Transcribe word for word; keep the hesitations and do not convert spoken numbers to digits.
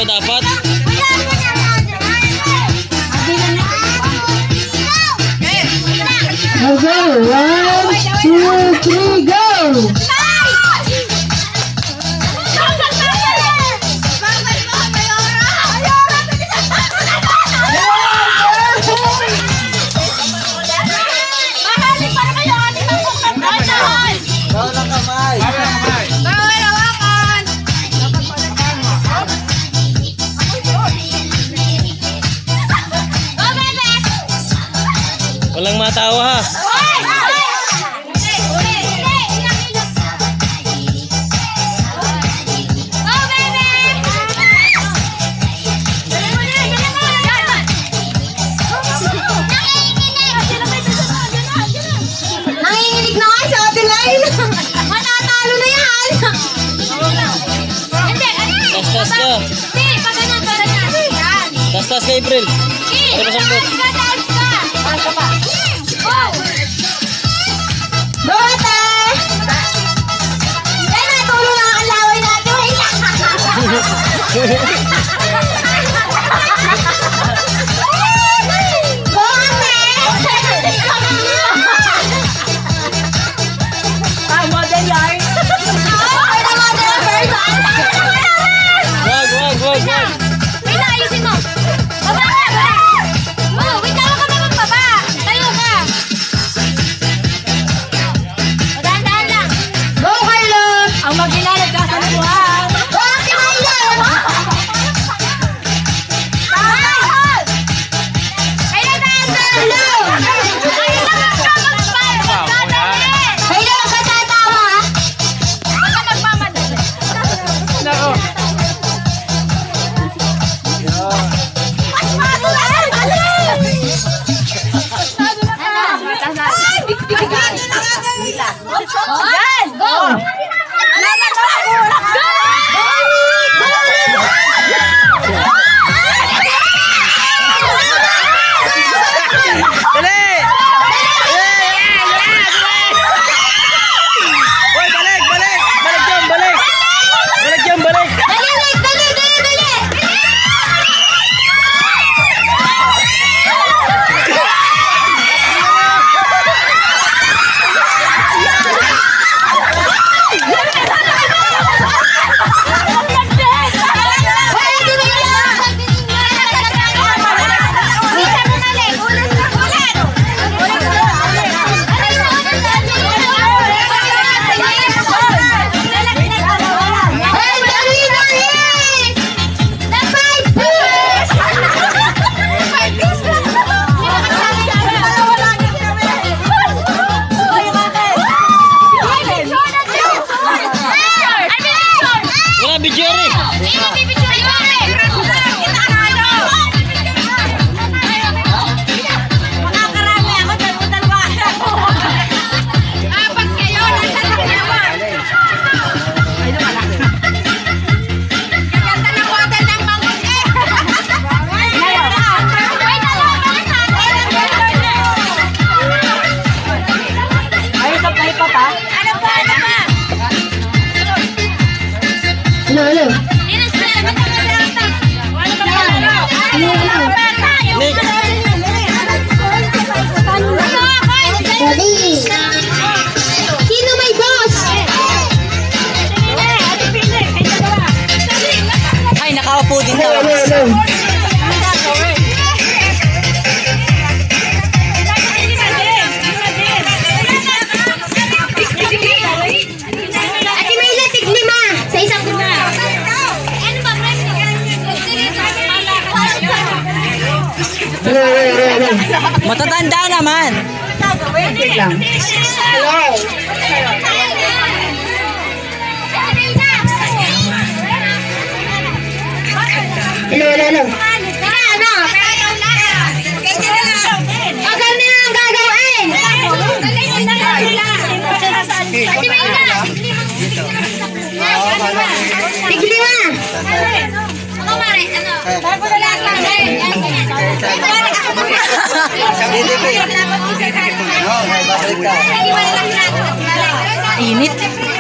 dapat. Okay, one, two, three, go! Walang matawa ha. Nanginginig na nga sa ating line. Matatalo na yan. Tas-tas ka. Tas-tas ka, April. Para masambot. Bota! Yan na, tulo lang ang laway natin. Wag, wag, wag, wag. Wait lang, ayusin mo. Baba ka, baba. Oh, wait lang, huwag ka magbaba. Tayo ka. O, dahan-dahan lang. Go, Carlos! Ang mag-inalad ka sa buwan. Go, si Carlos! Kailan tayo sa ulo? Kailan ka magpamadali? Kailan ka tatawa? Huwag ka magpamadali. Nako. Yan! Go! Dali! Hoy, balik, balik! Balik dyan, balik! Balik dyan, balik! Dali, dali, dali, dali, dali! Wala, Bijeri! Hello, hello. Nick! Dali. Sino may boss? Ay, nakaupo din Hello, daw. hello, hello. Ate Mayla, tiglima. Sa isang kuna. Hello, hello, hello, hello. Matatanda naman. Wait lang. Hello. Hello, hello, hello. Ano? Agad na lang gagawin. Ate Mayla. Tiglima. Ano, Mare? Ano? Bago na lang. Init.